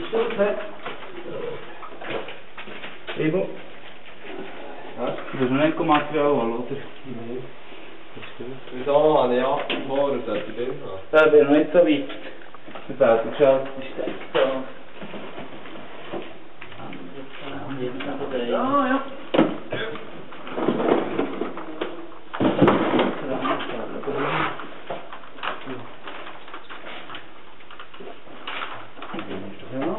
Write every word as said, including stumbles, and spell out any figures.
Ivo? Ja? Du hast noch nicht Material holen, oder? Nein. Das ist gut. Wieso habe ich achtzig Mal sollte ich drin haben? Ja, ich bin noch nicht so weit. Wir bauen Schaltsystem. Ja, ja. Ja.